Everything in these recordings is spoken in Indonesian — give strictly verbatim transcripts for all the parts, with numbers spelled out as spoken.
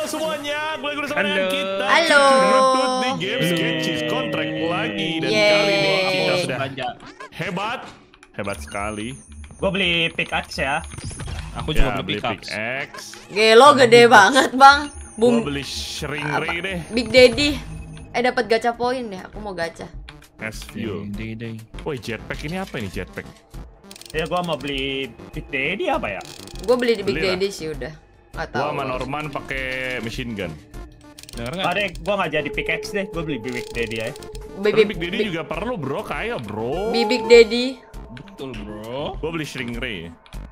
semuanya, gue lagi bersama dengan kita. Halo. Rutut di game Sketches Contract lagi dan Yeay. kali ini kita sudah hebat, hebat sekali. Gue beli pickaxe ya. Aku Ya, juga beli pickaxe. pickaxe. Gelo gede banget bang. Gue Bung beli shrink ray deh. Big Daddy. Eh dapat gacha poin deh. Aku mau gacha. S view. Ding, ding, ding. Woi, jetpack ini apa ini jetpack? Ya gue mau beli Big Daddy apa ya? Gue beli di Big Beli lah. Daddy sih udah. Gak Gua tahu. sama Norman pakai machine gun. Dengar nggak? Ada gue nggak jadi pickaxe deh. Gue beli Big Daddy ya. Tapi Baby Big Daddy juga perlu bro, kaya bro. Big Daddy. Betul bro. Gue beli shrink ray.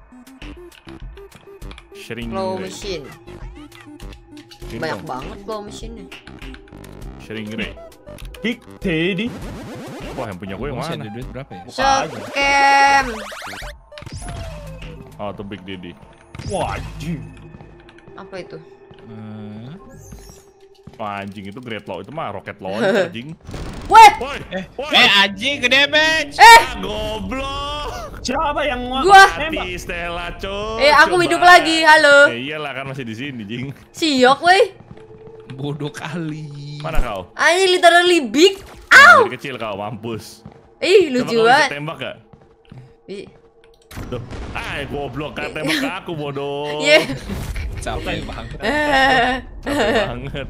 Shrink Claw ray. machine. Ini Banyak dong, banget claw machine-nya. shrink ray. Big Daddy. Wah, yang punya gue yang Masih mana? ada duit berapa ya? Scam. Oh, tuh Big Daddy. Wajib. Apa itu? Hmm. Wah, anjing itu great law itu mah rocket launcher anjing. Weh. Woi, Eh, woi. eh anjing ke damage. Eh. Ah, goblok. Siapa yang mau Gua. nembak? Mati Stella, coy. Eh aku Coba. hidup lagi. Halo. Eh, iyalah kan masih di sini, jing. Siok weh. Bodoh kali. Mana kau? Anjing literally big. Nah, Au. dari kecil kau mampus. Ih Coba lucu kau bisa banget. tembak gak? Ih. Tuh. Ah, goblok kan tembak ke aku bodoh. Yeah. Capek banget. Capek banget.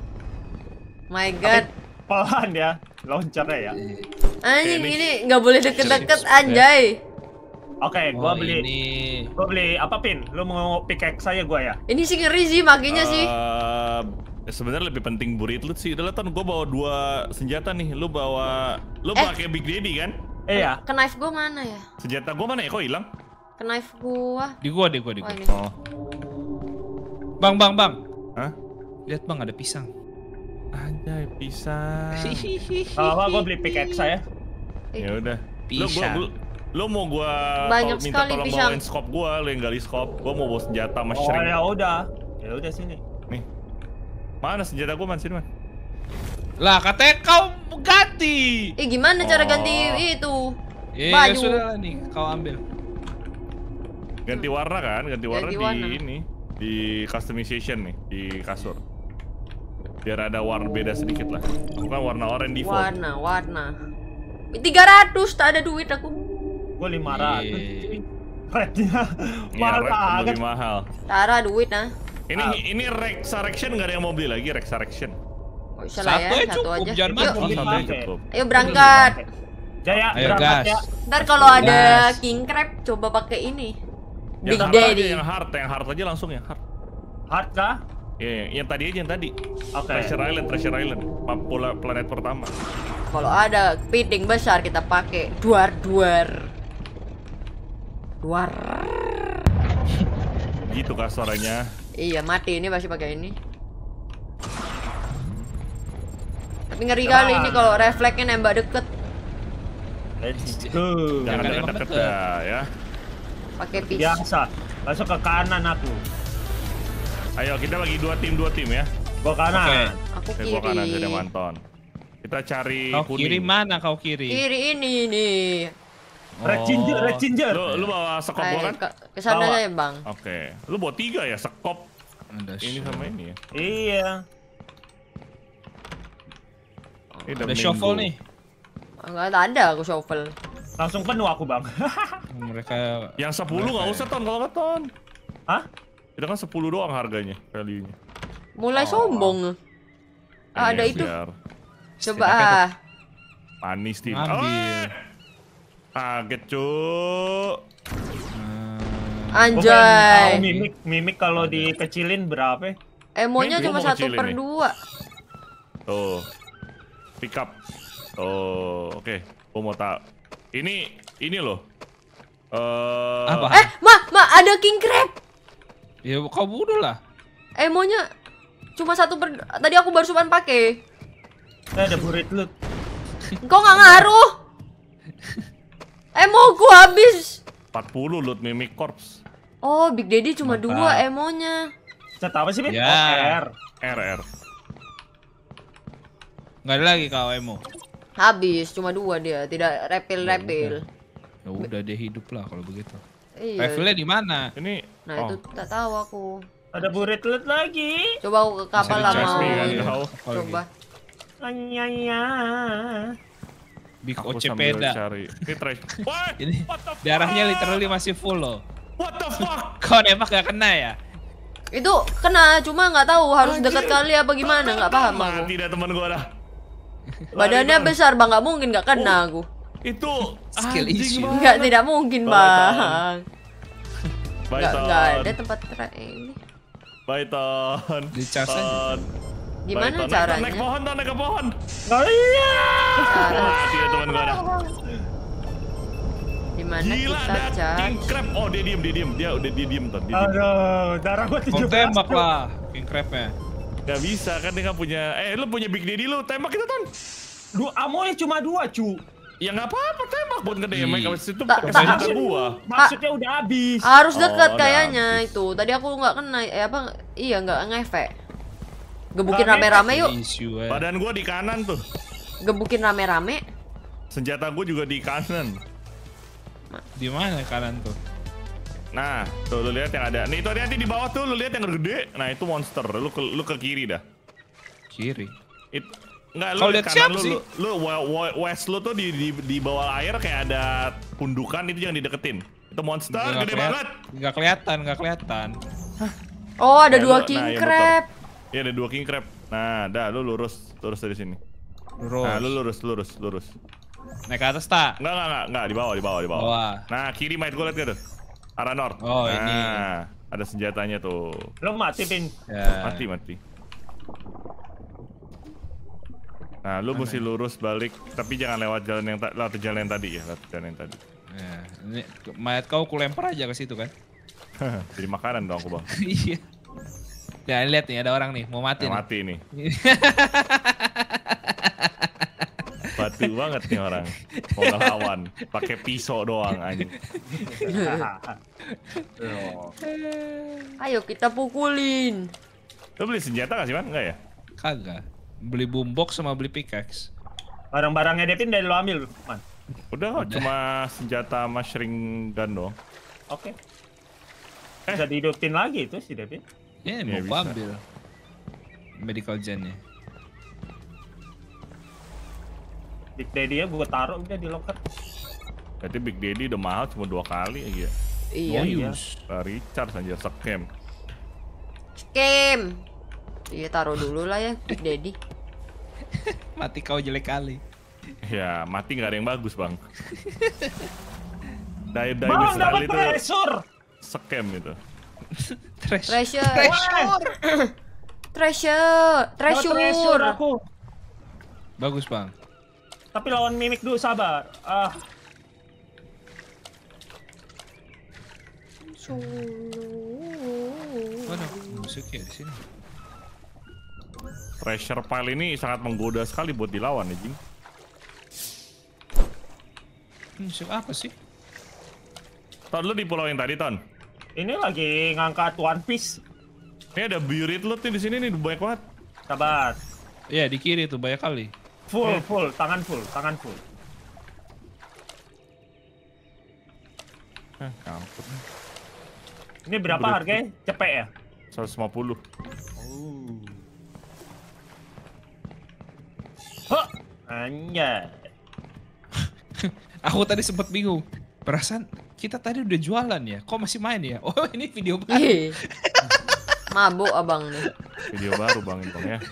My God. Pelan ya. Launchernya ya. Anjing Ini- ini nggak boleh deket-deket anjay. Oke, gue Oh, beli. ini. Gue beli apa pin? Lu mau pickaxe saya gue ya? Ini sih ngeri sih makanya sih. Eh, sebenarnya lebih penting burit lu sih. Udah lah, Ton, gua bawa dua senjata nih. Lu bawa lu Eh. pakai Big Daddy kan? Iya. Ke knife gua mana ya? Senjata gua mana ya? Kok hilang? Ke knife gua. Di gua, di gua, di Oh gua. ini. Oh. Bang, bang, bang. Hah? Lihat bang, ada pisang. Anjay, pisang. Kalau apa gue beli pickaxe saya? Ya udah. Lu gua, Pisang. gua lu mau gua Banyak tol- minta sekali tolong pisang. bawain scope gua, lu yang gali scope. Gua mau bawa senjata sama Oh shrink. ya udah. Ya udah sini. Nih. Mana senjata gua, man? Sini, man. Lah, katanya kau ganti. Eh gimana cara Oh. ganti itu? Ya, ya Baju. sudah lah nih, kau ambil. Ganti warna kan? Ganti warna Ganti di warna. ini. Di customization nih, di kasur. Biar ada warna beda sedikit lah. Aku kan warna oranye default. Warna, warna. tiga ratus tak ada duit aku. Gue lima ratus. Iya. Rednya Iya, mahal Rex banget. lebih mahal. Tara duit nah. Ini Ah. ini Rexarection nggak ada yang mau beli lagi Rexarection. Oh, salah Satu ya, aja satu cukup, aja. jangan Yuk, Oh, mati. satu aja cukup. ayo berangkat. Jaya, Ayo, berangkat gas. ya. Ntar kalau ada Gas. king crab coba pakai ini. Yang Big hard aja, Daddy. yang hard, yang hard aja langsung yang hard. Hard kah? Iya, yang, yang tadi aja yang tadi. Oke. Treasure Island, Treasure Island, map pola planet pertama. Kalau ada piting besar kita pakai duar duar. Duar. Gitu kah suaranya? Iya mati ini masih pakai ini. Tapi ngeri Tenang. kali ini kalau refleksnya nembak deket. Let's go. Jangan Jangan deket emang deket deket. dah ya. Pakai pisau. Biasa. Masuk ke kanan aku. Ayo kita bagi dua tim dua tim ya. Gua kanan. Oke. Aku Saya gua kanan, saya kiri. Manton. Kita cari Kau kuning. kiri mana kau kiri? Kiri ini nih. Red ginger, red ginger. Lu, lu bawa sekop gua Ayo, kan? ke, ke sana Bawa. aja bang. Oke. Lu bawa tiga ya sekop. Ada Ini shovel. sama ini ya. Iya. Ini Ada minggu. shovel nih. Enggak ada aku shovel. Langsung penuh aku, Bang. Mereka Yang sepuluh nggak Mereka usah ton kalau nggak ton. Hah? Kita kan sepuluh doang harganya, value-nya. Mulai sombong. Ah, ada Iya, itu. biar Coba Setidaknya ah. manis tim. ambil. Kaget cuk. Hmm. Gua pengen tahu Anjay. mimik, mimik kalau dikecilin berapa? Emonya Nih, cuma gua mau satu kecilin per nih. dua. Tuh. Pick up. Oh, oke. Gua mau tak. Ini ini loh. Eh Apa? Eh, ma, ma, ada king crab. Ya kau bodoh lah. Emonya cuma satu per. Tadi aku baru supan pakai. Eh, ada burit loot. Kok nggak ngaruh? Emoku habis. empat puluh loot mimic corpse. Oh, Big Daddy cuma Mantap. dua emonya. Cet apa sih, Bin? Ya. Oh, R. R R. Nggak ada lagi kau emo. Habis cuma dua dia, tidak repil-repil. Ya udah dia hidup lah kalau begitu. Iya. Levelnya di mana? Ini Nah, oh, itu tak tahu aku. Ada buret-buret lagi. Coba aku ke kapal lah Bisa mau. di-charge ini. nih, kan, kau. Coba. Anyanya. Big Aku sambil Ocepeda. cari. Ini trash. Wah, Ini what the fuck? darahnya literally masih full loh. What the fuck? Kau nembak gak kena ya? Itu kena, cuma nggak tahu harus Anjir. dekat kali apa gimana, nggak paham aku. Mati dah teman gua dah. Badannya Lari, Bang. besar bang, nggak mungkin nggak kena aku. Itu Skill anjing issue. banget. Nggak, tidak mungkin Bye, Ton. bang. Bye, Nggak, Ton. nggak ada tempat tra- ini. Bye, Ton. Di charge aja. Ton. Gimana Bye, Ton. Naik, caranya? Naik pohon, Ton. Naik ke pohon. Oh iya. Cara- Mati dah teman gua dah. Gimana Gila, kita ada king charge? crab. Oh, dia diem, dia diem. Dia udah dia diem, Ton. Dia diem. Aduh, darah gua tujuh Kau belas. tembak lah, King Crab-nya. Gak bisa kan dia nggak punya. Eh, lu punya Big Daddy lu. Tembak itu, Ton. Dua amonya cuma dua, cu. Ya nggak apa-apa, tembak buat nge-D M. Ih. Kalau situ Tak- pakai tak- senjata gua. Maksudnya udah habis. Harus Oh, dekat udah kayaknya habis. itu. Tadi aku nggak kena, eh apa? Iya nggak ngefek. Gebukin Nggak rame-rame yuk. Issue, eh. Badan gua di kanan tuh. Gebukin rame-rame. Senjata gua juga di kanan. Di mana kanan tuh? Nah, tuh lu lihat yang ada. Nih, itu hati-hati di bawah tuh, lu lihat yang gede. Nah, itu monster. Lu ke lu ke kiri dah. Kiri. It, enggak, lu Kau di lihat kanan siapa lu, sih? lu, lu wa- wa- west lu tuh di, di di bawah air kayak ada pundukan, itu jangan dideketin. Itu monster Nggak gede keliat- banget. Nggak kelihatan, nggak kelihatan. Oh ada Ya, dua lu- king nah, iya, crab. Iya, ada dua king crab. Nah, dah lu lurus, lurus dari sini. Lurus. Nah, lu lurus, lurus, lurus. Naik ke atas tak? Enggak, enggak, enggak, enggak, di bawah, di bawah, di bawah. Bawah. Nah, kiri might gue liat gak tuh? Arah north. Oh, nah, ini. ada senjatanya tuh. Lo mati, Pin. Ya. Mati, mati. Nah, lu mesti lurus balik, tapi jangan lewat jalan yang ta- lewat jalan yang tadi ya, lewat jalan yang tadi. Ya. Ini mayat kau kulempar aja ke situ kan? Jadi makanan dong aku bang. Iya. Ya lihat nih ada orang nih mau mati. Yang nih. mati nih. Batu banget nih orang. Mau ngelawan, pakai pisau doang anjing. Loh. Ayo kita pukulin. Lu beli senjata gak sih man? Enggak ya? Kagak. Beli boombox sama beli pickaxe. Barang-barangnya Devin dari lo ambil, man. Udah, kok, cuma senjata sama shring gun doang. Oke. Bisa dihidupin lagi itu si Devin. Ya, Ya, mau bisa. gua ambil. Medical gen-nya. Big Daddy ya gue taruh udah di locker. Berarti Big Daddy udah mahal cuma dua kali aja. Iya. Oh, iya. Nah, Richard anjir scam. Scam. Iya taruh dulu lah ya Big Daddy. Mati kau jelek kali. Ya, mati nggak ada yang bagus, Bang. Dive dive Bang, style dapat itu pressure. scam itu. Trash. Treasure. Treasure. Treasure. Dapat pressure Treasure. aku. Bagus bang. Tapi lawan mimik dulu sabar. Ah, Waduh, musiknya di sini. Treasure pile ini sangat menggoda sekali buat dilawan, anjing. Musik apa sih? Ton, lu di pulau yang tadi, Ton. ini lagi ngangkat One Piece. Ini ada buried loot nih di sini nih, banyak banget. Sabar. Iya di kiri tuh banyak kali. Full, Eh. full, tangan full, tangan full. Hah, ampun. Ini berapa Berat. harganya? Cepet ya? seratus lima puluh. Huh, anjay. Aku tadi sempat bingung. Perasaan kita tadi udah jualan ya. Kok masih main ya? Oh ini video baru. Ih. Mabuk abang nih. Video baru, Bang, ini, Bang ya.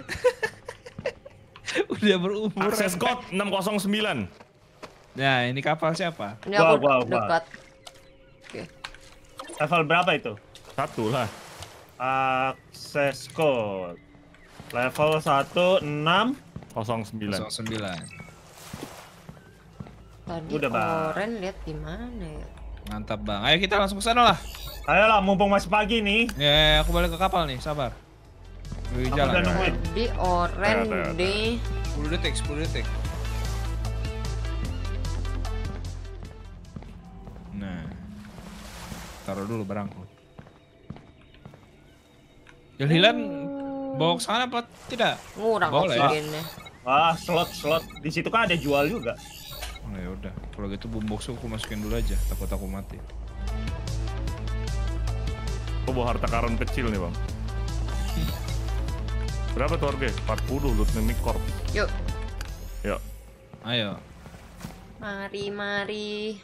Udah berumur. Akses code enam nol sembilan. Nah ini kapal siapa? Ini Gua, aku gua, gua. dekat. Oke. Level berapa itu? Satu lah. Akses code. Level satu enam. nol sembilan. nol sembilan. Tadi Udah, Bang. Oren lihat di mana ya? Mantap bang. Ayo kita langsung ke sana lah. Ayolah, mumpung masih pagi nih. Ya aku balik ke kapal nih. Sabar. Wih, Aku jalan. udah nungguin. Di Oren Ayo, ayo, ayo. di sepuluh detik, sepuluh detik. Nah. Taruh dulu barangku. Jalilan bawa ke sana apa tidak? ngurang Boleh. oksigennya. Wah, slot, slot. Di situ kan ada jual juga. Oh ya udah, kalau gitu boombox aku masukin dulu aja, takut aku mati. Aku bawa harta karun kecil nih bang. Berapa tuh harga? empat puluh loot mimic corp. Yuk. Yuk. Ayo. Mari, mari.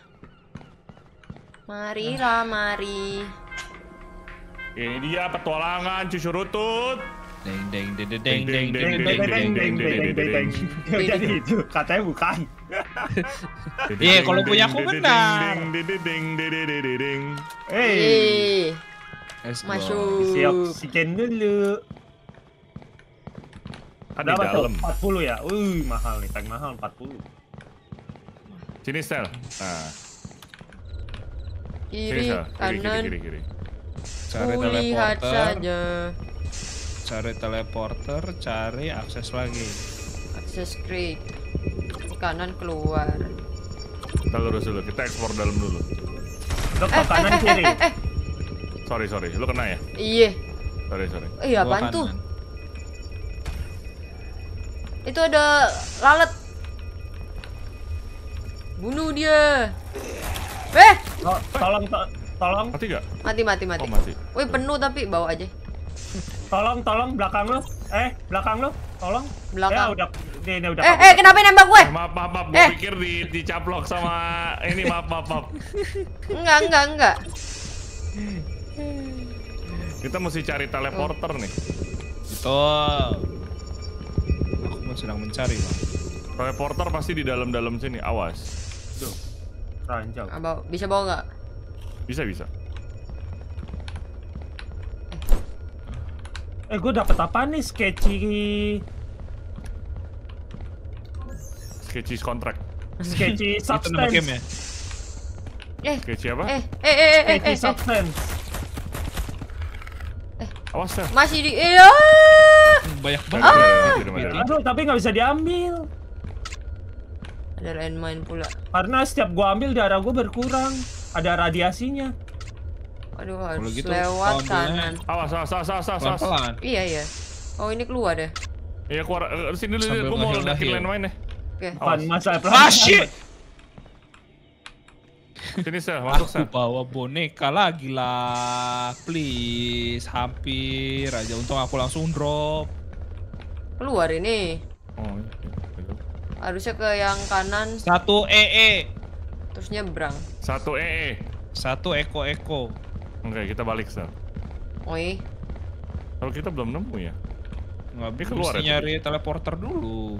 Marilah, mari. Ini dia petualangan cucu rutut. Deng deng deng deng deng deng Deng deng deng deng deng deng deng deng. Jadi itu katanya bukan. Iya, kalau punya aku benar. Deng deng deng deng deng deng deng. Hei, Eh, Let's go. masuk. isi oksigen dulu. Kan Ada di apa tuh? dalam. empat puluh ya? Wih, mahal nih, tank mahal empat puluh. Sini sel. Nah, sini Kiri, sel. Kiri, kiri, kanan. kiri, kiri. Cari Kulihat teleporter, saja. cari teleporter, cari akses lagi. Akses crate. Kanan keluar. Kita lurus dulu. Kita ekspor dalam dulu. Lo ke kanan kiri. Sorry, sorry. Lu kena ya? Iya. Sorry, sorry. Eh, Gua apaan tuh? kanan. Itu ada lalat. Bunuh dia. Eh, Oh, tolong, to- tolong, Mati gak? mati mati mati. Oh, mati. Wih, penuh tapi bawa aja. tolong, tolong belakang lo. Eh, belakang lo, tolong. Belakang. Ya udah, ini, ini udah. Eh, eh, kenapa nembak gue? Eh, maaf, maaf, maaf. Gue Eh. pikir di dicaplok sama ini. Maaf, maaf, maaf. Enggak, enggak, enggak. Kita mesti cari teleporter nih. Betul. Aku mau sedang mencari bang. Teleporter pasti di dalam-dalam sini. Awas. Tuh, ranjau. Ah, bawa. Bisa bawa nggak? Bisa, bisa. Eh, gue dapet apa nih? Sketchy, Sketchy contract. sketchy Itu nama game ya? substance. Eh, Sketchy apa? eh, eh, eh, eh, eh, Sketchy eh, eh. substance. Awas sel. Masih di. Eh, ah! Banyak Dari, banget. dari, dari, dari. Aduh, tapi nggak bisa diambil. Ada landmine pula. Karena setiap gua ambil darah gua berkurang. Ada radiasinya. Aduh, harus gitu, lewat ambilnya- kanan. Awas, awas, awas, awas, awas. Pelan-pelan. Iya, iya. Oh, ini keluar ya. Iya, keluar. Eh, sini dulu. Sambil Gue mau ngehil-ngehil. ledakin landmine nih. Oke. Bukan masalah Ah shit! Sini sel, masuk Aku sel. bawa boneka lagi lah, please. Hampir aja, untung aku langsung drop. Keluar ini. Oh, iya. Harusnya ke yang kanan Satu E E, terus nyebrang. Satu E E. satu Eko Eko. Oke, kita balik sel. Oi. Kalau kita belum nemu ya. Nggak Ini bisa keluar ya, nyari teleporter dulu.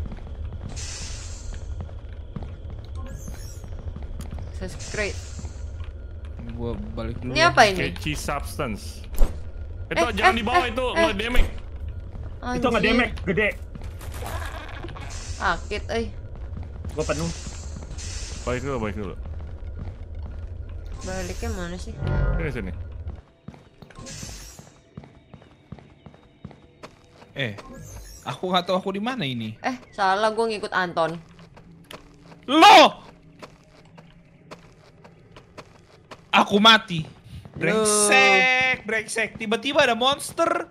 Subscribe. Gua balik dulu. Ini apa ini? Sketchy substance. Itu Eh, jangan eh, dibawa eh, itu, eh. nggak damage. Itu nggak Anjir. damage, gede. Sakit, eh. Gua penuh. Balik dulu, balik dulu. Baliknya mana sih? Sini, sini. Eh, aku nggak tahu aku di mana ini. Eh, salah gue ngikut Anton. Loh! Aku mati. Brengsek, brengsek. Tiba-tiba ada monster.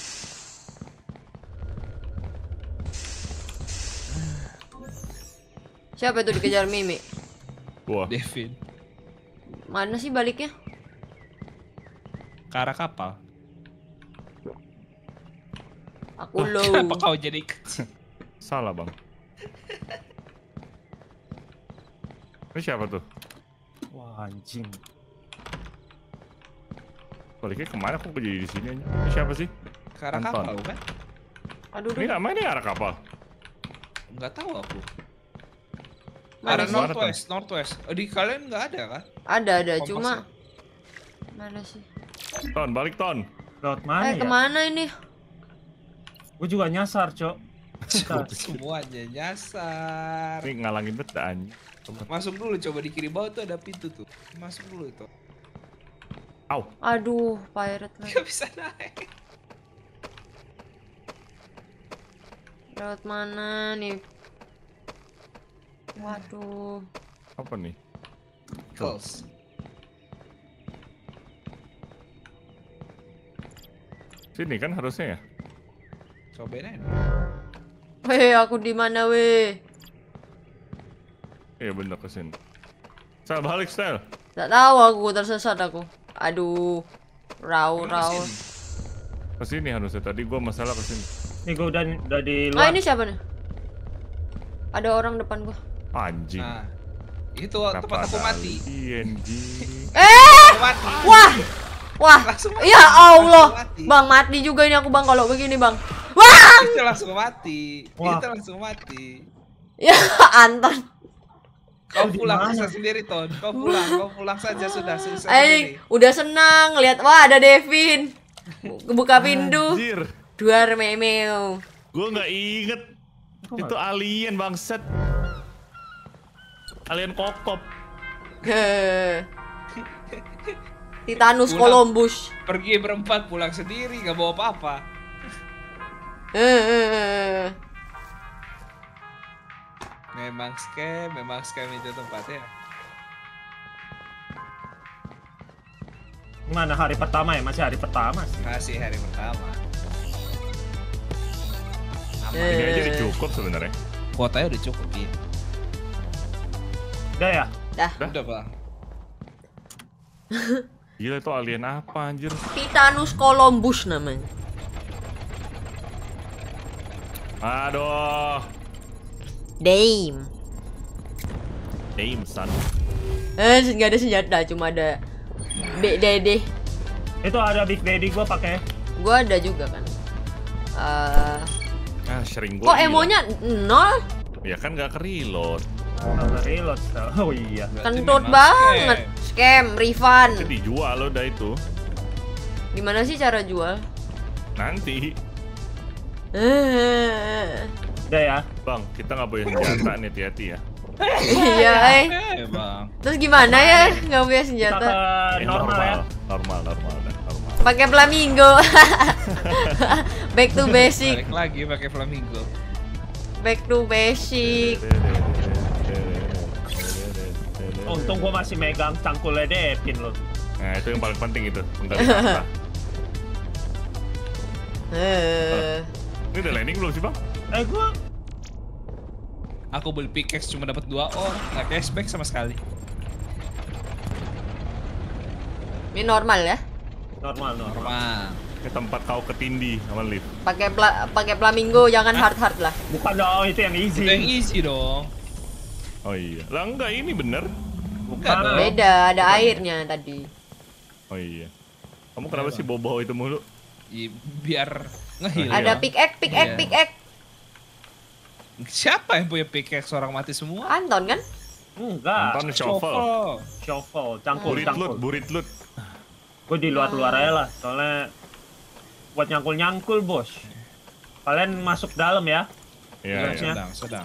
Siapa itu dikejar Mimi? Wah, Devin, Mana sih baliknya? ke arah kapal. Aku Wah, low. kenapa kau jadi kecil? salah bang. Ini siapa tuh? Wah, anjing. Baliknya kemana? Kok jadi di sini aja? Ini siapa sih? Ke arah Anton. kapal kan? Aduh, Ini duh. nggak main nih arah kapal. Nggak tahu aku. Mana Arah sih? northwest, northwest. Oh, di kalian nggak ada kan? Ada, ada. Kompas Cuma ya? mana sih? Ton, balik ton. Lewat mana Eh, ya? kemana ini? Gue juga nyasar, Cok. Semuanya nyasar. Ini ngalangin bet dah, anjing. Masuk dulu, coba di kiri bawah tuh ada pintu tuh. Masuk dulu itu. Au. Aduh, pirate lagi. Gak bisa naik. Lewat mana nih? Waduh. Apa nih? Close. Sini kan harusnya ya? Cobain aja. Weh, aku di mana, weh? Iya bener kesini. Sel balik sel. Tak tahu aku, tersesat aku. Aduh. Rau, Emang rau. kesini? Kesini harusnya tadi gua masalah kesini. Nih gua udah udah di Ah, luar. ini siapa nih? Ada orang depan gua. Anjing. Nah, itu Kenapa tempat aku ada mati. alien, anjing? Eh! Aku mati. Wah! Wah! Langsung mati. Ya Allah! Langsung mati. Bang, mati juga ini aku bang kalau begini bang. Wah! Itu langsung mati. Wah. Itu langsung mati. Ya Anton. Kau di pulang mana? bisa sendiri, Ton. Kau pulang, kau pulang saja sudah selesai Eh, sendiri. udah senang lihat wah ada Devin. Buka pintu. Anjir. Duar memeo. Gua nggak inget. Itu alien bangsat. Alien kokop. Heh. Titanus Pulang. Columbus. Pergi berempat pulang sendiri, nggak bawa apa-apa. Heh. Memang scam, memang scam itu tempatnya. Mana hari pertama ya? Masih hari pertama sih. Masih hari pertama. Aman. Eh. Ini aja udah cukup sebenarnya. Kuotanya udah cukup ya. Udah ya? Dah. Udah bang. Gila itu alien apa anjir? Titanus Columbus namanya. Aduh. Dame. Aim son. Eh, nggak ada senjata, cuma ada B D D. Itu ada Big Daddy gua pakai. Gua ada juga kan. Eh, Ah, sering gua. kok hilang. emonya nol? Ya kan gak ke reload. Sama reload. Oh iya. Berarti Kentut memang banget. scam. Scam, refund. Itu dijual lo udah itu. Gimana sih cara jual? Nanti. Eh, Udah ya? Bang, kita nggak boleh senjata nih, hati-hati ya. iya, eh. Eh bang. Terus gimana ya? Nggak punya Kita senjata. ke Eh, normal ya. Normal, normal, dah, normal. Pakai flamingo. Back to basic. Balik lagi pakai flamingo. Back to basic. Untung gua masih megang cangkulnya Devin loh. Nah, itu yang paling penting itu, menggali harta. Eh. Ini udah landing belum sih, Bang? Eh gua Aku beli pickaxe cuma dapat dua or, nggak cashback sama sekali. Ini normal ya? normal normal. Normal. Ke tempat kau ketindih sama lift. Pakai pla pakai flamingo, jangan hard hard lah. Bukan dong, itu yang easy. Itu yang easy dong. Oh iya. Lah enggak, ini bener. Bukan dong. Beda, ada airnya tadi. Oh iya. Kamu kenapa sih bobo itu mulu? I, biar ngehil. Iya. Ada pickaxe, pickaxe, Iya. pickaxe. Siapa yang punya pickaxe orang mati semua? Anton kan? Enggak. Nonton shovel. Shovel, cangkul, Burit loot, cangkul. burit loot. Gue di luar-luar aja lah, soalnya buat nyangkul-nyangkul bos. Kalian masuk dalam ya. Iya, Iya, iya. Sedang, sedang.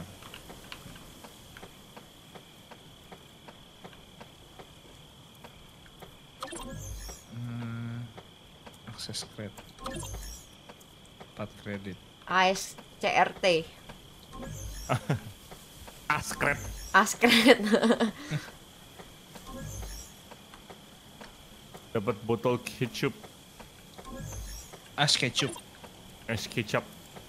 Hmm, akses kredit. empat kredit. A S C R T. Askret. Askret. Dapat botol ketchup. As ketchup. Es kecap.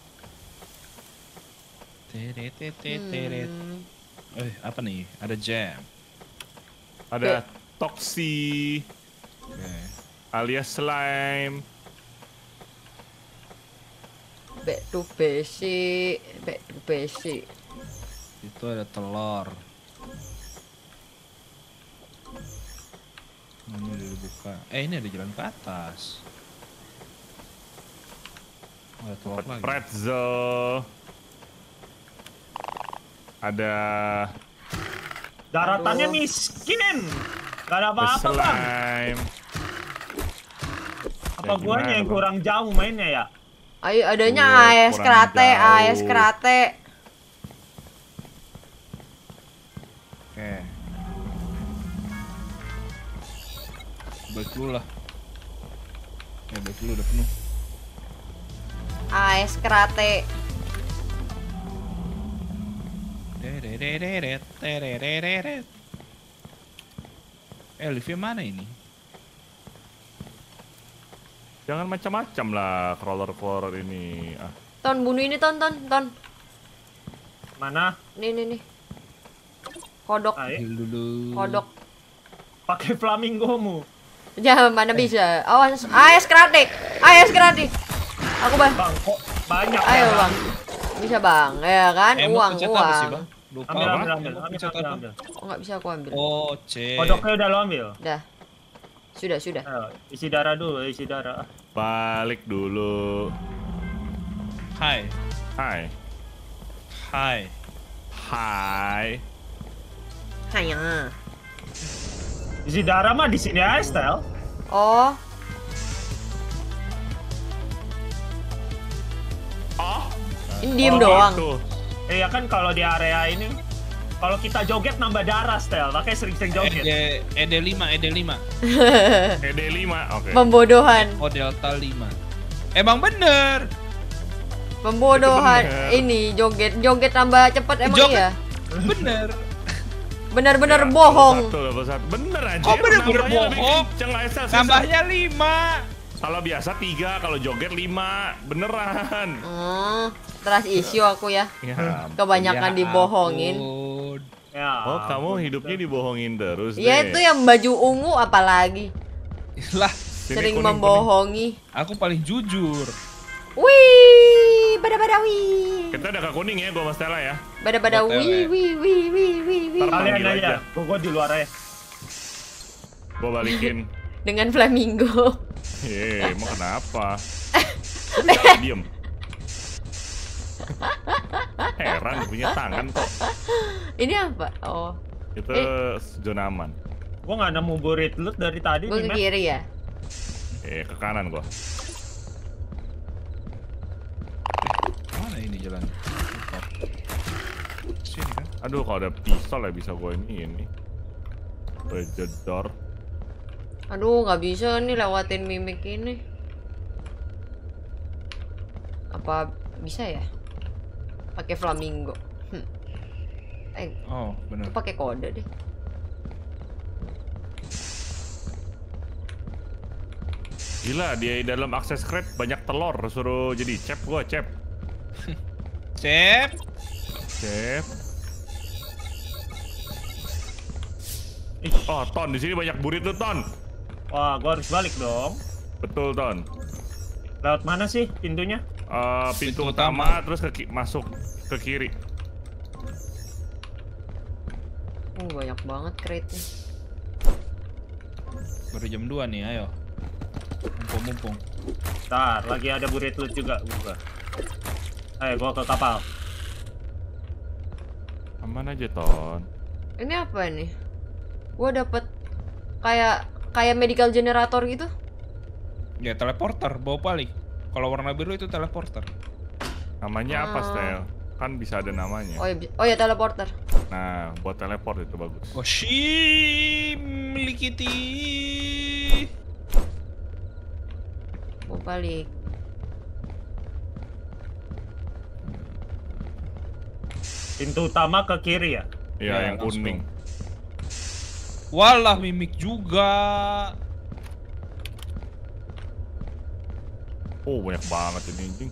Teret, teret, teret. Hmm. Eh, apa nih? Ada jam. Ada toksi Oke. alias slime. Back to basic, back to basic. Itu ada telur. Ini udah dibuka. Eh, ini ada jalan ke atas. Oh, ada telur Dapat lagi. pretzel. Ada Daratannya Aduh. miskin. Gak ada ada apa-apa bang. slime. Apa Ya, guanya gimana, yang Bang? kurang jauh mainnya ya? Ayo adanya Tuh, A S kurang karate, A S jauh. karate. Oke. Balik dulu lah. Ya, balik dulu udah penuh. A S karate. Tereret, tereret. Eh, liftnya mana ini? Jangan macam-macam lah crawler-crawler ini. Ah, Ton bunuh ini ton ton ton. Mana? Nih nih nih. Kodok, Ayo, Heal dulu. kodok. pakai flamingomu. Jangan mana bisa. Awas, ayo kreatif. Ayo kreatif. Aku bang. Bang, kok banyak Ayo ya, bang. Bisa bang, ya kan? Emang Uang, pencet apa sih, uang. Bang? Lupa. Ambil, Apa? ambil, ambil, Emang ambil, pencet ambil, apa? ambil. Oh nggak bisa aku ambil. Oh, C. Kodoknya udah lo ambil. Dah. Sudah, sudah. Ayo, isi darah dulu, isi darah. Balik dulu. Hai. Hai. Hai. Hai. Hanya. Isi darah mah di sini aja, Stel. Oh, Oh. ini diem Oh, doang. Tuh. Iya kan kalau di area ini, kalau kita joget nambah darah, Stel. Makanya sering-sering joget. E D, E D lima, E D lima. E D lima, oke. Pembodohan. Oh, Delta lima. Emang bener. Pembodohan. Itu bener. Ini joget, joget tambah cepet emang Joget. iya. Bener. Bener-bener Ya, bohong. Satu, level satu. Bener aja. Oh, bener-bener Nambahnya lebih bohong. kenceng, Aisel. Tambahnya lima. Kalau biasa tiga, kalau joget lima. Beneran. Hmm, trust issue aku ya. Ya. Kebanyakan Ya dibohongin. ampun. Ya. Oh, kamu hidupnya dibohongin terus Ya deh. itu yang baju ungu apalagi. Lah, Sini Sering kuning, membohongi. aku paling jujur. Wih, bada-bada wih. Kita udah ke kuning ya, gua sama Stella ya. Bada-bada Hotel, wih, ya. wih, wih, wih, wih, wih. Ntar Kalian panggil aja, aja. gua, gua di luar aja. Gua balikin. Dengan flamingo. Yeay, emang kenapa? Jangan diem. Heran punya tangan kok. Ini apa? Oh, Itu Eh. zona aman. Gua nggak nemu burit loot dari tadi gue nih, ke Matt. kiri ya. Eh, ke kanan gua. Mana ini jalan? Sini kan? Aduh, kalau ada pistol ya bisa gua ini ini. Jedor. Aduh, nggak bisa nih lewatin mimik ini. Apa bisa ya? Pakai flamingo. Hmm. Eh, Oh, bener. itu pakai kode deh. Gila, dia dalam akses crate banyak telur, suruh jadi cep gua, cep. Cep. Cep. Oh, Ton, di sini banyak burit lu, Ton. Wah, gua harus balik dong. Betul, Ton. Lewat mana sih pintunya? Eh, pintu, Pintu utama, utama. terus ke ki- masuk ke kiri. Oh, banyak banget crate-nya. Baru jam dua nih, ayo. Mumpung-mumpung. Ntar, lagi ada burit loot juga gua. Ayo, gua ke kapal. Aman aja, Ton. Ini apa nih? Gua dapet kayak kayak medical generator gitu. Ya, teleporter, bawa balik. Kalau warna biru itu teleporter. Namanya apa, Ah. Stel? Kan bisa ada namanya. Oh ya, bi- oh ya teleporter. Nah, buat teleport itu bagus. Oh, shi milikiti. Mau balik. Pintu utama ke kiri ya? Iya, Ya, yang langsung. kuning. Walah, mimik juga. Oh, banyak banget ini, anjing.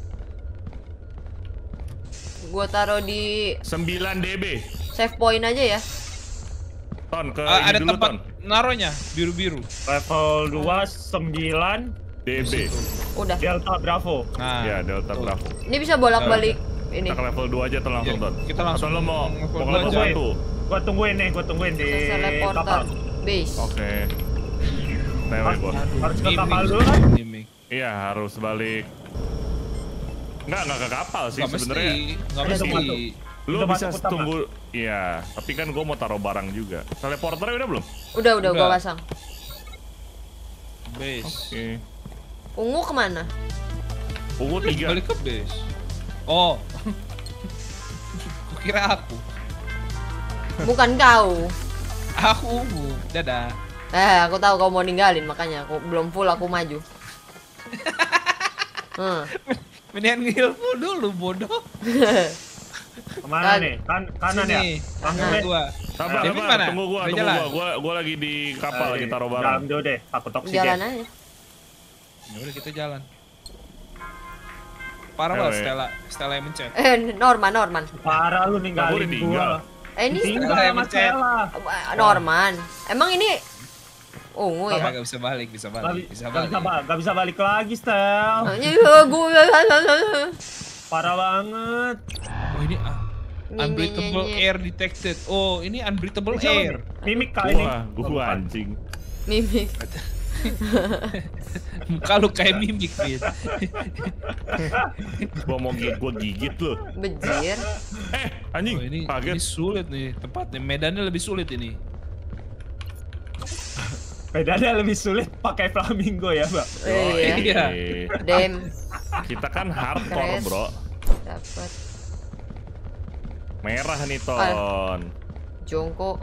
Gua taruh di sembilan D B. save point aja ya. Ton, ke Ah, ini ada dulu, tempat Ton. naruhnya, biru-biru. Level dua, sembilan, D B. Udah. Delta Bravo. Nah, Iya, Delta tuh. Bravo. Ini bisa bolak-balik ini. Kita ke level dua aja, Ton, langsung, Ya, Ton. kita langsung Atau lo mau, level mau ke dua level aja. satu? Gua tungguin nih, gua tungguin di Teleporter kapal. base. Oke. Tewe Harus, gua. harus ke Mimik, kapal dulu kan? mimik. Iya, harus balik. Enggak, enggak ke kapal sih Nggak mesti, sebenarnya. nggak Ada mesti. masuk. Lu Itu bisa masuk utama. tunggu, iya. Tapi kan gua mau taruh barang juga. Teleporternya udah belum? Udah, udah, gua Udah. pasang. Base. Oke. Ungu kemana? Ungu tiga. Balik ke base. Oh. Kukira aku. Bukan kau. Aku ungu. Dadah. Eh, aku tahu kau mau ninggalin makanya aku belum full aku maju. Hmm. Mendingan ngilmu dulu, bodoh. Kemana Kan- nih? Kan kanan ya? Sini. Langsung Kanan deh. gua. Sabar, Devi sabar, mana? tunggu gua, Udah tunggu jalan? gua. Gua gua lagi di kapal, Eh, lagi taruh Dalam barang. dulu deh, takut oksigen. Jalan aja. Ya udah kita jalan. Parah Eh, banget eh. Stella, Stella yang mencet. Eh, Norman, Norman. Parah lu Nah, gua ninggalin ditinggal. gua. Eh, ini Tinggal Stella yang sama mencet. Stella. Eh, Norman. Emang ini Oh, Nggak, ya. nggak bisa balik, bisa Gak, balik, bisa gak balik. bisa, ba- gak bisa balik lagi, Stel. Ya, gue. Parah banget. Oh ini ah, Nye, nye, unbreathable nye, nye. air detected. Oh ini unbreathable Siapa air. nih? Mimik kali ini. Wah, gua anjing. Mimik. Muka lu kayak mimik, Fit. Gua mau gigit, gua gigit lu. Bejir. Eh, anjing, Oh, ini, ini kaget. sulit nih tempatnya. Medannya lebih sulit ini. Bedanya lebih sulit pakai flamingo ya, Mbak. Oh, iya. Iya. Eh, Dem. Kita kan hardcore, Crash. bro. Dapat. Merah nih, Ton. Jongkok.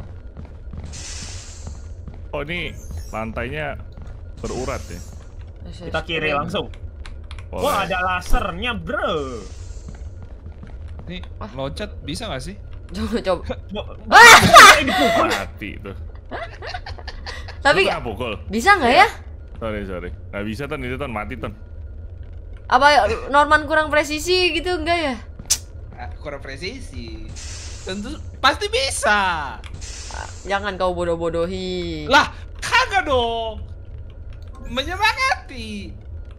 Oh, ini lantainya berurat ya. Kita kiri langsung. Boleh. Wah, ada lasernya, bro. Nih, loncat bisa nggak sih? Coba coba. Wah! Mati tuh. Tapi Lu kena pukul. bisa nggak ya? Sorry, sorry. Nggak bisa, Ton. Itu, Ton. Mati, Ton. Apa Norman kurang presisi gitu enggak ya? Ah, kurang presisi. Tentu pasti bisa. Ah, jangan kau bodoh-bodohi. Lah, kagak dong. Menyemangati.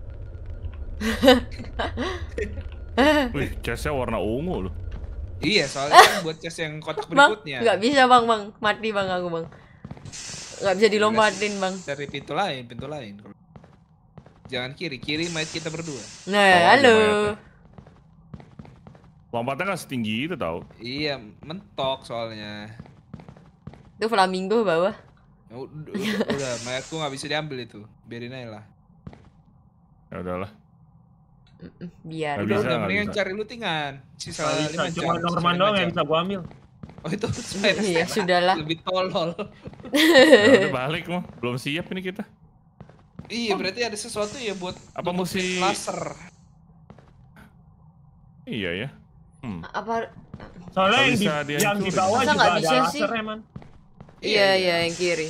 Wih, chestnya warna ungu loh. Iya, soalnya kan buat chest yang kotak Bang, berikutnya. nggak bisa bang, bang. Mati bang aku bang. Nggak bisa dilombatin bang. Dari pintu lain, pintu lain. Jangan kiri, kiri mayat kita berdua. Nah, Oh, halo. mayatnya. Lompatnya nggak setinggi itu tau. Iya, mentok soalnya. Itu flamingo bawah. Ya Udah, udah, udah, mayatku nggak bisa diambil itu. Biarin aja lah. Ya udahlah. Mm-mm, Biar. Nggak Udah, bisa, udah, nggak mendingan bisa. cari lootingan. Sisa Nggak bisa, lima cuma jam. Norman sisa doang lima yang jam. bisa gua ambil. Oh itu Spider Iya Stella. sudahlah. Lebih tolol. Ya udah balik mau. Belum siap ini kita. Iya, berarti ada sesuatu ya buat Apa nutupin mesti- laser. Iya ya. Hmm. Apa? Soalnya Nggak yang di, bisa yang di dihancurin. bawah Masa juga nggak ada bisa sih? lasernya, man. Iya iya yang kiri.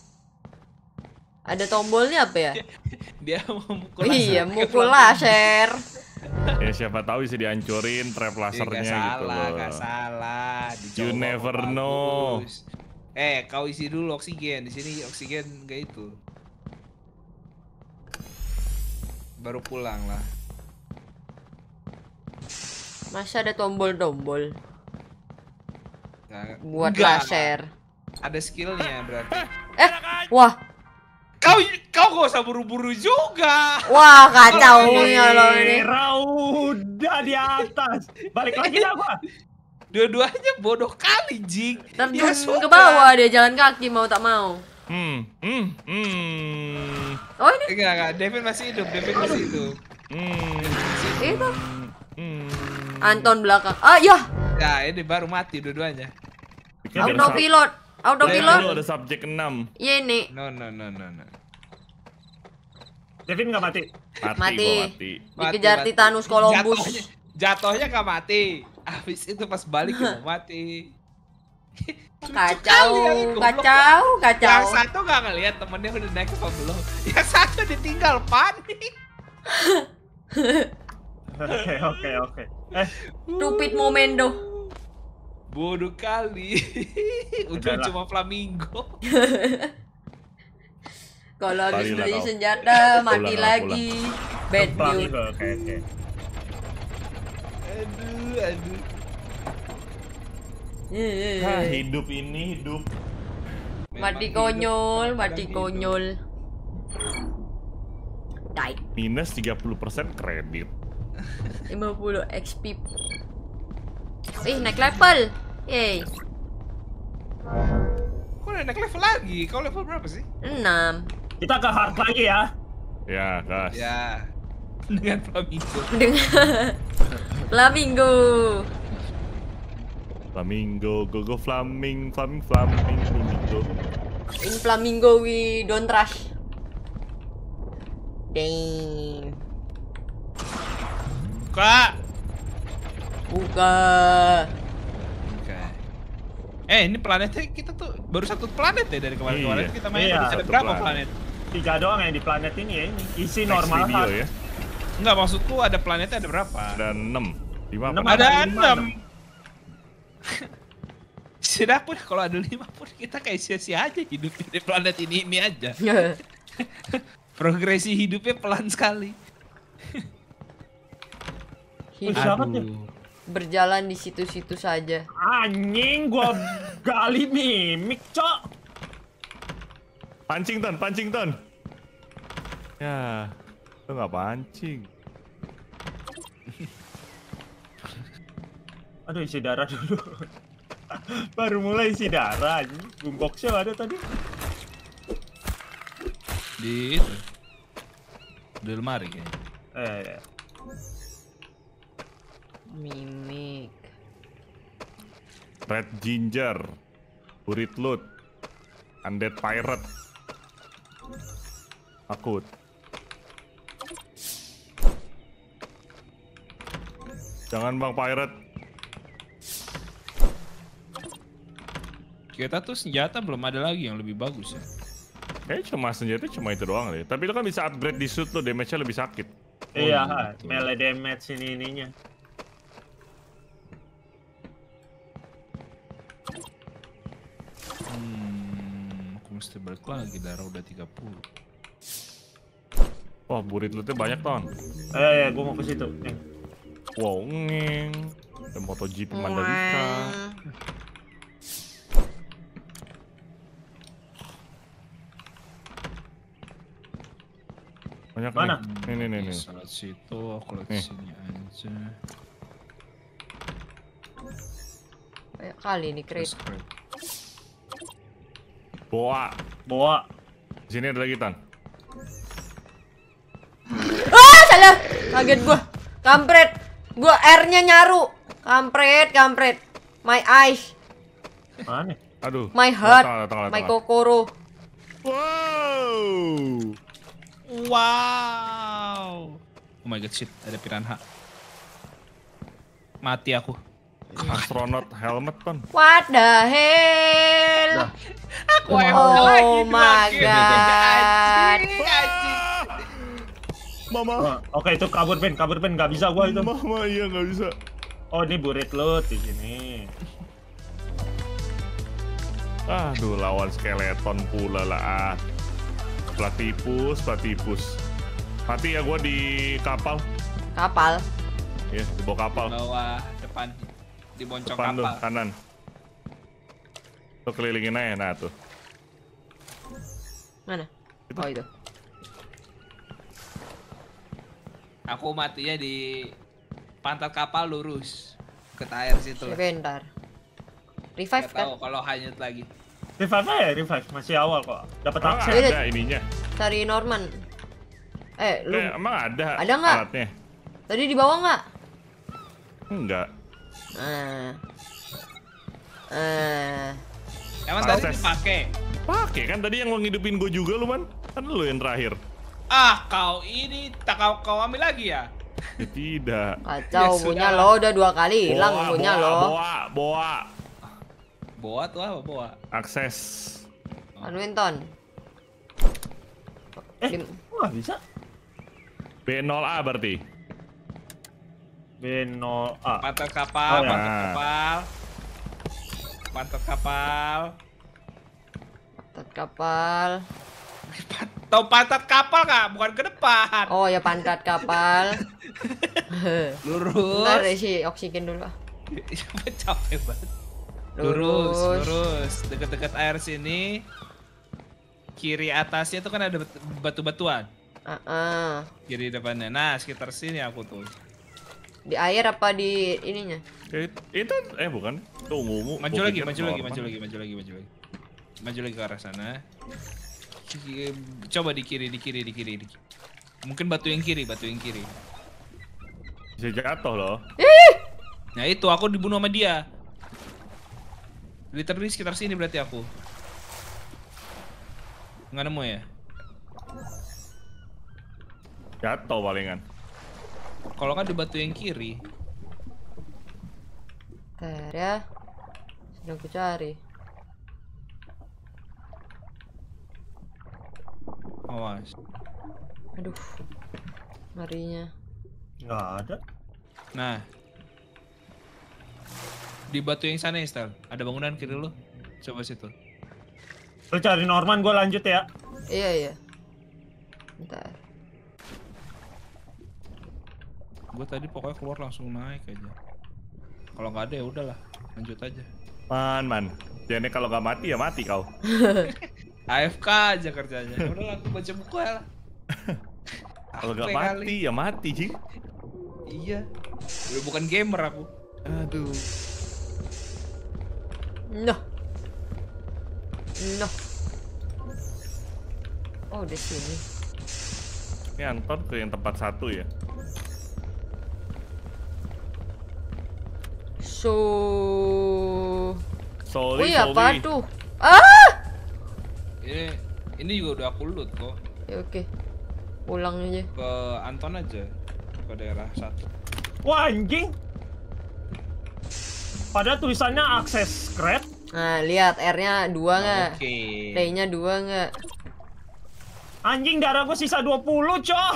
Ada tombolnya apa ya? Dia mau mukul Iya, laser. mukul laser. Ya siapa tahu bisa dihancurin trap Iya, lasernya nggak gitu salah, loh. nggak salah. Dicoba You kok never bagus. know. Eh, kau isi dulu oksigen. Di sini oksigen nggak itu. Baru pulang lah. Masa ada tombol-tombol Nggak- buat nggak. laser? Ada skillnya berarti. Eh, wah, Kau kau gak usah buru-buru juga. wah kacau ya lo ini. Merah udah di atas. Balik lagi dah gua. Dua-duanya bodoh kali, Jing. Terjun Ya ke sudah. bawah dia jalan kaki mau tak mau. Hmm, hmm, hmm, Oh ini Enggak, enggak. Devin masih hidup, Devin masih hidup. hmm, itu hmm. Anton belakang. Ah ya, Ya, ini baru mati dua-duanya. Bikin dari sub- autopilot, Lihat dulu autopilot. ada subjek enam. Iya ini. No, no, no, no, no. Devin nggak mati. Mati, Mati. gua mati. Dikejar Mati, Titanus mati. Columbus. Jatuhnya, jatuhnya gak mati. Habis itu pas balik mau mati. Lucu Kacau, kali ya, goblok. kacau, kacau. Yang satu gak ngeliat temennya udah naik apa belum. Yang satu ditinggal panik. Oke oke oke. Eh Stupid momento. Bodoh kali. Udah Udahlah. cuma flamingo. Kalau habis Balilah beli kau. senjata mati Pulang, lagi. Bad pulang dude. juga. Oke oke. Aduh, aduh. Ah, hidup ini hidup. Mati Memang konyol, hidup, mati kadang-kadang konyol. Die. Minus tiga puluh persen kredit. lima puluh X P. Ih, naik level. Yeay. hidup. Kok udah naik level lagi? Kau level berapa sih? enam. Kita ke hard lagi ya. Ya, gas. Ya. Dengan flamingo. Dengan Flamingo. Flamingo, go go flaming, flaming, flaming, flamingo. In Flamingo we don't rush. Damn. Kak. Buka. Oke. Eh, ini planetnya kita tuh baru satu planet ya dari kemarin-kemarin Iya. kita main. Iya, Baru ada satu berapa planet. planet? Tiga doang yang di planet ini ya ini. Isi Next normal video hard. ya. Enggak, maksudku ada planetnya ada berapa? Ada enam. Lima Enam apa? ada Ada lima, enam. enam. Sudah pun kalau ada lima pun kita kayak sia-sia aja hidup di planet ini ini aja. Progresi hidupnya pelan sekali. Hidup Siapa tuh? berjalan di situ-situ saja. Anjing, gua gali mimik, cok. Pancing Ton, pancing Ton. Ya, lu nggak pancing. Aduh, isi darah dulu. Baru mulai isi darah. Boomboxnya ada tadi. Di itu. Di lemari kayaknya. Eh, ya. Mimik. Red Ginger, Burit Loot, Undead Pirate, Akut. Jangan bang Pirate. Kita tuh senjata belum ada lagi yang lebih bagus ya. Kayaknya cuma senjata cuma itu doang deh. Tapi lu kan bisa upgrade di suit lo, damage-nya lebih sakit. Iya, gitu. melee damage ini ininya. Hmm, aku mesti balik lagi, darah udah tiga puluh. Wah, Burit Loot-nya banyak Ton. Eh, ya, gua mau ke situ. Nih. Wow, ngeng. Ada MotoGP Mandalika. Banyak Mana? nih. Nih, nih, nih, nih. Saat situ, aku lihat Nih. sini aja. Kayak kali nih crate. Terus crate. Boa. Bawa. Di sini ada lagi Ton. Ah, salah. Kaget gua. Kampret. Gua R-nya nyaru. Kampret, kampret. My eyes, Mana? Aduh. my heart, Tengah, tengah, my tengah. kokoro. Wow. Wow. Oh my god, shit, ada piranha. Mati aku. Astronot helmet Ton. What the hell? Aku Oh my god. Mama. Oh, oke, itu kabur Ben, kabur Ben, nggak bisa gua itu. Mama, iya nggak bisa. Oh, ini Burit Loot di sini. Aduh, lawan skeleton pula lah. Ah. Platipus, platipus. Mati ya gua di kapal. Kapal. Ya, di bawah kapal. Bawah, depan. Di boncong Depan tuh, kapal. kanan. Tuh kelilingin aja, nah tuh. Mana? Oh itu. Aku matinya di pantat kapal lurus ke air situ lah. Sebentar. Revive Gak kan? tahu kalau hanyut lagi. Revive ya, revive. Masih awal kok. Dapat Emang akses. Iya, ada ininya. Cari Norman. Eh, lu Eh, emang ada Ada nggak? alatnya? tadi di bawah nggak? Enggak. Ah. Ah. Emang tadi Akses. dipakai? Pakai kan tadi yang lo ngidupin gue juga lu man. Kan lu yang terakhir. Ah, kau ini tak kau, kau ambil lagi ya? Ya, tidak. Kacau, Ya punya sudah. lo udah dua kali hilang Boa, punya boa, lo. Boa, boa. Boa tuh apa boa? Akses. Anuin Ton. Eh, Dim- wah bisa. B nol A berarti. B nol A. Pantat kapal, Oh, ya. pantat kapal. Pantat kapal. Pantat kapal. Tahu pantat kapal nggak? Bukan ke depan. Oh ya pantat kapal. Lurus. Bentar isi oksigen dulu ah. Capek banget. Lurus, lurus. Dekat-dekat air sini. Kiri atasnya tuh kan ada bat- batu-batuan. Ah, ah. Kiri depannya. Nah, sekitar sini aku tuh. Di air apa di ininya? It- Itu eh bukan. Itu ungu. Maju lagi, maju lagi, maju lagi, maju lagi, maju lagi. Maju lagi ke arah sana. Ki- Coba di kiri, di kiri, di kiri, di kiri. Mungkin batu yang kiri, batu yang kiri. Bisa jatuh loh. Nah itu aku dibunuh sama dia. Literally sekitar sini berarti aku. Nggak nemu ya? Jatuh palingan. Kalau kan di batu yang kiri. Bentar ya. Sedang ku cari. Awas. Aduh. Marinya. Nggak ada. Nah, Di batu yang sana ya, Stel. Ada bangunan kiri lu. Coba situ. Lu cari Norman, gue lanjut ya. Iya iya. Bentar. Gue tadi pokoknya keluar langsung naik aja. Kalau nggak ada ya udahlah, lanjut aja. Man, man. Jadi kalau nggak mati ya mati kau. A F K aja kerjanya. Ya udahlah, aku baca buku ya lah. Kalau nggak Capek mati kali. ya mati, Ji. Iya. Udah bukan gamer aku. Aduh. Noh. Noh. Oh, di sini. Ini Anton ke yang tempat satu ya. So. Oh Sorry, iya, apa sorry. tuh? Ah! Ini ini juga udah aku loot kok. Ya, oke. Pulang aja. Ke Anton aja. Ke daerah satu. Wah anjing. Padahal tulisannya akses crate. Nah, lihat R-nya dua nggak? Oke. T-nya dua nggak? Anjing, darah gue sisa dua puluh, cok.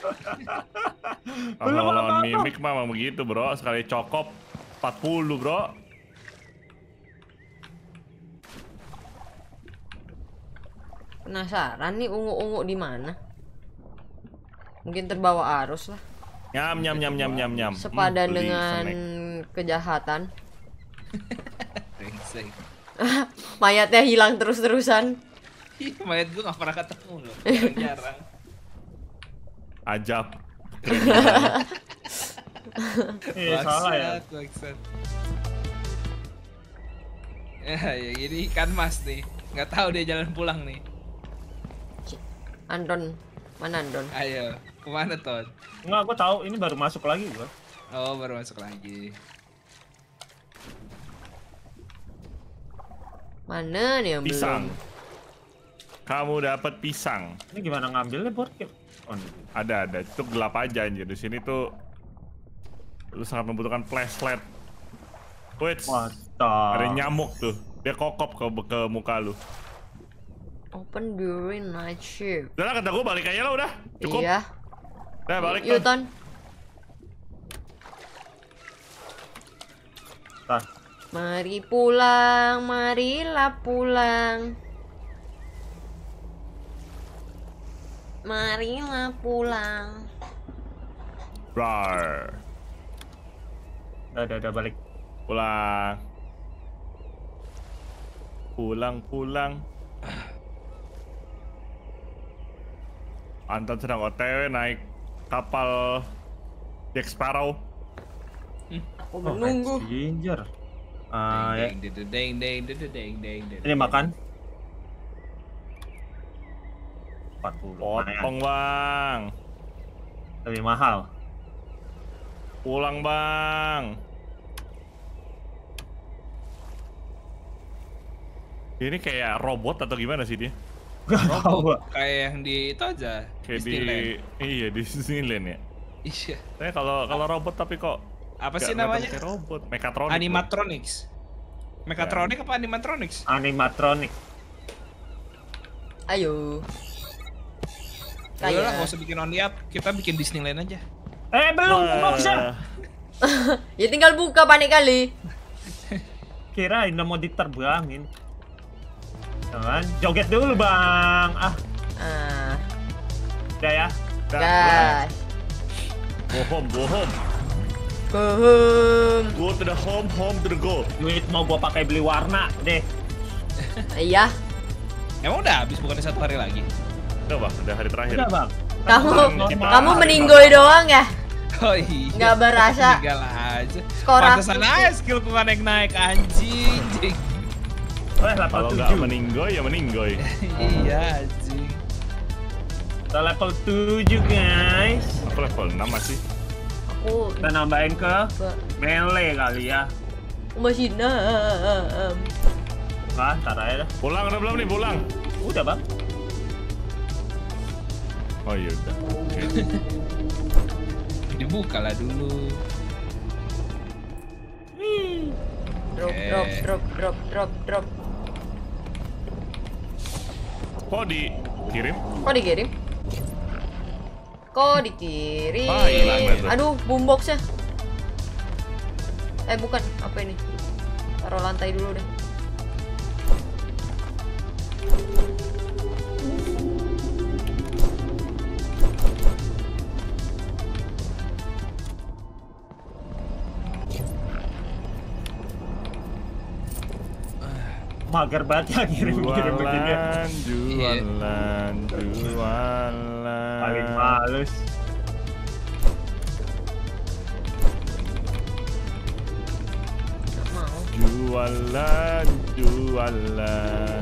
Kalau Belum lawan apa-apa. mimik mah memang begitu, bro. Sekali cokop empat puluh, bro. Penasaran nih ungu-ungu di mana? Mungkin terbawa arus lah. Nyam nyam nyam nyam nyam nyam. Sepadan Hmm, beli dengan snack. kejahatan. Brengsek. Mayatnya hilang terus-terusan. Ih, mayat gue gak pernah ketemu loh. Jarang-jarang. Ajab. Iya, salah ya. Bangsat, bangsat. Ya, ya gini ikan mas nih. Nggak tahu dia jalan pulang nih. Andon, mana Andon? Ayo, kemana Ton? Enggak, gue tahu ini baru masuk lagi gue. Oh, baru masuk lagi. Mana nih yang Pisang. belum? Kamu dapat pisang. Ini gimana ngambilnya, board game? Oh, ini. Ada ada. Itu gelap aja anjir. Di sini tuh lu sangat membutuhkan flashlight. Wait. What Ada the... nyamuk tuh. Dia kokop ke ke muka lu. Open during night shift. Udah lah, kata gue balik aja lah udah. Cukup. Iya. Udah balik Yuk, Ton. Ton. Tar. Mari pulang, marilah pulang. Marilah pulang. Rar. Udah, udah, udah balik. Pulang. Pulang, pulang. Anton sedang O T W naik kapal Jack Sparrow. Aku Oh, menunggu. Red Ginger. Ah, ya. Deng deng deng deng deng deng deng deng. Ini makan. empat puluh. Potong bang. Lebih mahal. Pulang bang. Ini kayak robot atau gimana sih dia? Gak tau gua. Kayak yang di itu aja. Kayak Disneyland. di iya di Disneyland ya. Iya. Tapi kalau kalau robot tapi kok Apa nggak sih kelihatan namanya? kayak robot, Mechatronic. Animatronics. Mechatronic apa animatronics? Animatronic. Ayo. Udah lah, Kayak. gak usah bikin only up, kita bikin Disneyland aja. Eh, belum Wah. boxnya. Ya tinggal buka panik kali. Kirain udah mau diterbangin. Jangan, joget dulu bang. Ah, Ah, udah ya. Dah, guys. Go home, go home. Boom. Go to the home, home to the go. Duit mau gua pakai beli warna deh. Iya. Emang udah habis bukannya satu hari lagi? Udah bang, udah hari terakhir. Udah bang. Kamu Kita- kamu meninggoy doang ya? Oh iya. Nggak berasa. Tinggal aja. Skor aku Pantesan tuh. aja skillku gak naik-naik anjing. Jing. Eh, level Kalau nggak tujuh. meninggoy ya meninggoy. Iya anjing. Kita level tujuh guys. Aku level enam masih. Aku Kita nambahin ke ke melee kali ya. aku masih enam. Nah, ntar aja dah. Pulang udah belum nih pulang? Udah bang. Oh iya udah. Oke. Dibuka lah dulu. Drop, Oke. drop, drop, drop, drop, drop. Kok dikirim? Kok dikirim? Kok dikirim? Ah, hilang dah tuh. Aduh, boomboxnya. Eh bukan, apa ini? Taruh lantai dulu deh. Mager banget ya ngirim-ngirim begini. Jualan, jualan, jualan. Paling males. Nggak mau. Jualan, jualan,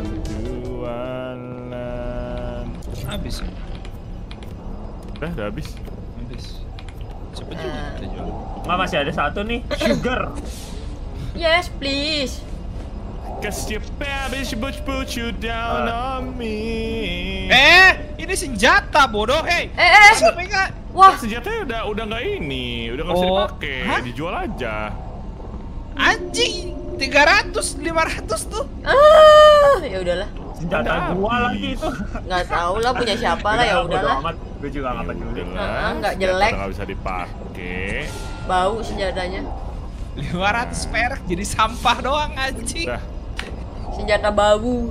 jualan. Habis ya? Udah, udah habis. Habis. Cepet juga Ah. kita jual. Nggak, masih ada satu nih. Sugar. Yes, please. Cause your baby put put you down Ah. on me. Eh, ini senjata bodoh, hei. Eh, eh, Masa pegang? wah, Senjatanya udah udah nggak ini, udah nggak bisa Oh. dipakai, Hah? dijual aja. Anjing, tiga ratus, lima ratus tuh. ah, ya udahlah. Senjata Udah gua habis. lagi itu. Nggak tahu lah punya siapa lah, ya udahlah. Gue juga nggak peduli. Ah, nggak Senjata jelek. nggak bisa dipakai. Bau senjatanya. lima ratus perak jadi sampah doang anjing. Dah, Senjata bau.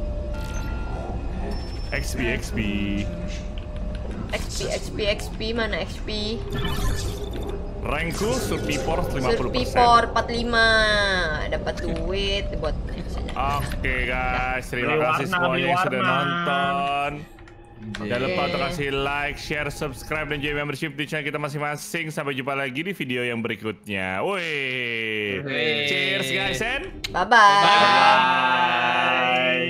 X P X P. X P, X P, X P, mana X P? Rankku Survivor lima puluh persen. Survivor empat puluh lima. Dapat duit buat senjata. Oke guys, terima Beli kasih warna, semuanya beli yang sudah warna. nonton. Jangan lupa untuk Oke. kasih like, share, subscribe, dan join membership di channel kita masing-masing. Sampai jumpa lagi di video yang berikutnya. Woi, Wey. cheers guys and Bye-bye. Bye.